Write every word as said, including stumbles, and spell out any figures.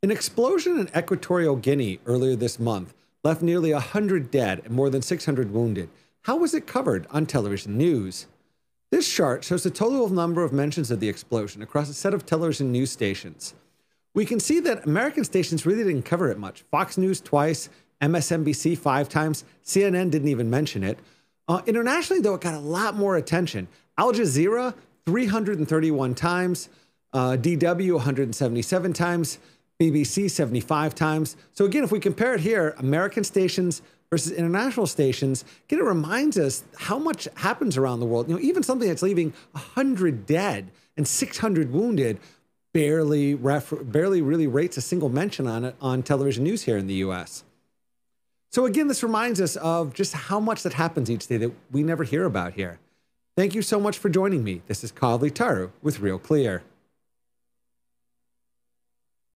An explosion in Equatorial Guinea earlier this month left nearly one hundred dead and more than six hundred wounded. How was it covered on television news? This chart shows the total number of mentions of the explosion across a set of television news stations. We can see that American stations really didn't cover it much. Fox News twice, M S N B C five times, C N N didn't even mention it. Uh, internationally, though, it got a lot more attention. Al Jazeera, three hundred thirty-one times, uh, D W, one hundred seventy-seven times, B B C, seventy-five times. So again, if we compare it here, American stations versus international stations, again, it reminds us how much happens around the world. You know, even something that's leaving one hundred dead and six hundred wounded barely, refer barely really rates a single mention on it on television news here in the U S. So again, this reminds us of just how much that happens each day that we never hear about here. Thank you so much for joining me. This is Kavli Taru with Real Clear.